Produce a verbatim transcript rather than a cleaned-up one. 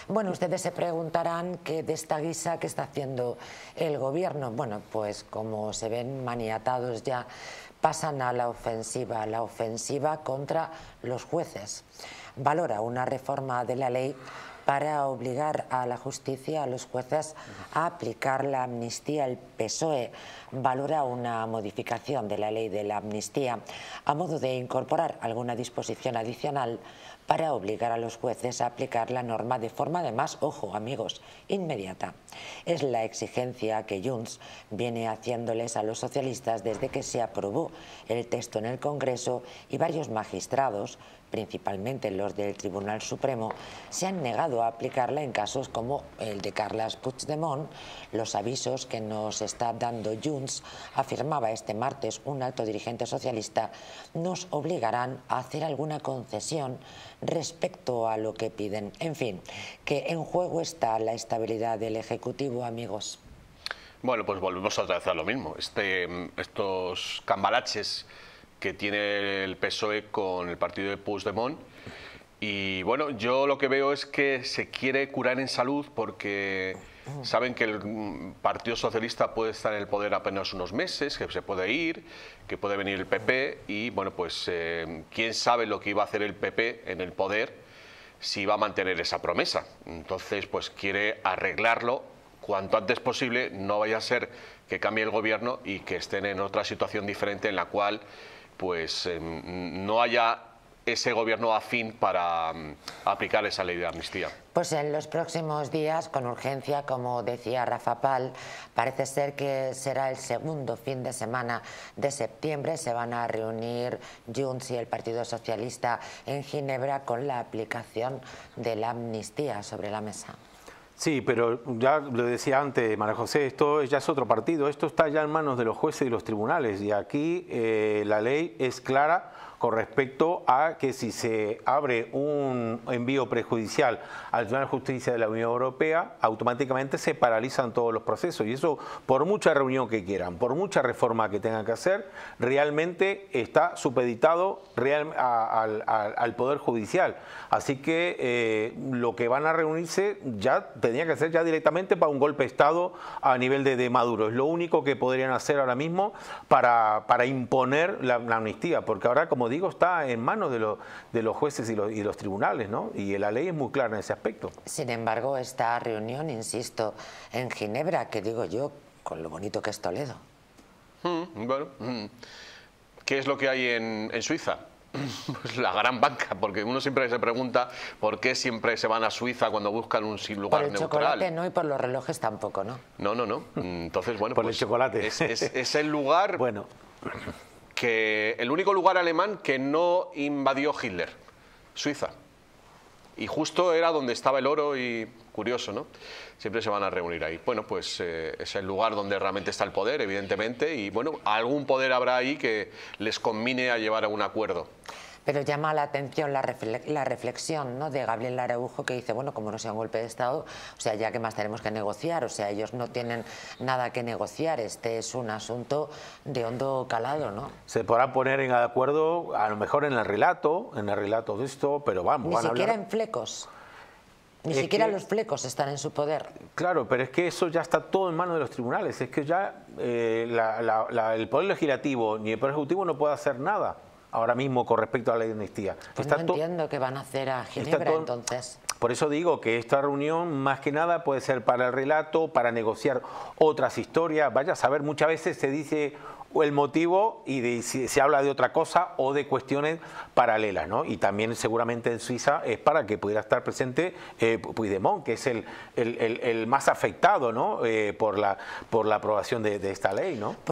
Bueno, ustedes se preguntarán que de esta guisa que está haciendo el gobierno. Bueno, pues como se ven maniatados ya, pasan a la ofensiva, la ofensiva contra los jueces. Valora una reforma de la ley para obligar a la justicia, a los jueces, a aplicar la amnistía. El P S O E valora una modificación de la ley de la amnistía a modo de incorporar alguna disposición adicional para obligar a los jueces a aplicar la norma de forma, además, ojo amigos, inmediata. Es la exigencia que Junts viene haciéndoles a los socialistas desde que se aprobó el texto en el Congreso y varios magistrados, principalmente los del Tribunal Supremo, se han negado a aplicarla en casos como el de Carles Puigdemont. Los avisos que nos está dando Junts, afirmaba este martes un alto dirigente socialista, nos obligarán a hacer alguna concesión respecto a lo que piden. En fin, que en juego está la estabilidad del Ejecutivo, amigos. Bueno, pues volvemos otra vez a lo mismo. Este, estos cambalaches que tiene el P S O E con el partido de Puigdemont. Y bueno, yo lo que veo es que se quiere curar en salud porque saben que el Partido Socialista puede estar en el poder apenas unos meses, que se puede ir, que puede venir el P P y bueno, pues eh, quién sabe lo que iba a hacer el P P en el poder, si va a mantener esa promesa. Entonces, pues quiere arreglarlo cuanto antes posible, no vaya a ser que cambie el gobierno y que estén en otra situación diferente en la cual pues eh, no haya ese gobierno afín para um, aplicar esa ley de amnistía. Pues en los próximos días, con urgencia, como decía Rafa Pal, parece ser que será el segundo fin de semana de septiembre. Se van a reunir Junts y el Partido Socialista en Ginebra con la aplicación de la amnistía sobre la mesa. Sí, pero ya lo decía antes María José, esto ya es otro partido, esto está ya en manos de los jueces y los tribunales y aquí eh, la ley es clara con respecto a que si se abre un envío prejudicial al Tribunal de Justicia de la Unión Europea, automáticamente se paralizan todos los procesos y eso, por mucha reunión que quieran, por mucha reforma que tengan que hacer, realmente está supeditado real, a, a, a, al Poder Judicial. Así que eh, lo que van a reunirse ya tenía que ser ya directamente para un golpe de Estado a nivel de, de Maduro. Es lo único que podrían hacer ahora mismo para, para imponer la, la amnistía, porque ahora, como digo, está en manos de, lo, de los jueces y los, y los tribunales, ¿no? Y la ley es muy clara en ese aspecto. Sin embargo, esta reunión, insisto, en Ginebra, que digo yo, con lo bonito que es Toledo. Mm, bueno, mm. ¿Qué es lo que hay en, en Suiza? Pues la gran banca, porque uno siempre se pregunta por qué siempre se van a Suiza cuando buscan un lugar neutral. Por el chocolate no y por los relojes tampoco, ¿no? No, no, no. Entonces, bueno, por pues el chocolate. Es, es, es el lugar... Bueno. que el único lugar alemán que no invadió Hitler, Suiza. Y justo era donde estaba el oro y curioso, ¿no? Siempre se van a reunir ahí. Bueno, pues eh, es el lugar donde realmente está el poder, evidentemente, y bueno, algún poder habrá ahí que les conmine a llevar a un acuerdo. Pero llama la atención la, refle la reflexión, ¿no?, de Gabriel Araujo, que dice, bueno, como no sea un golpe de Estado, o sea, ya que más tenemos que negociar, o sea, ellos no tienen nada que negociar, este es un asunto de hondo calado, ¿no? Se podrá poner en acuerdo, a lo mejor en el relato, en el relato de esto, pero vamos, Ni van a siquiera hablar... en flecos. Ni Es siquiera que, los flecos están en su poder. Claro, pero es que eso ya está todo en manos de los tribunales. Es que ya eh, la, la, la, el Poder Legislativo ni el Poder Ejecutivo no puede hacer nada ahora mismo con respecto a la ley de amnistía. Pues está no entiendo qué van a hacer a Ginebra todo, entonces. Por eso digo que esta reunión más que nada puede ser para el relato, para negociar otras historias. Vaya a saber, muchas veces se dice el motivo y de, si, se habla de otra cosa o de cuestiones paralelas, ¿no? Y también seguramente en Suiza es para que pudiera estar presente eh, Puigdemont, que es el, el, el, el más afectado, ¿no?, eh, por, la, por la aprobación de, de esta ley, ¿no?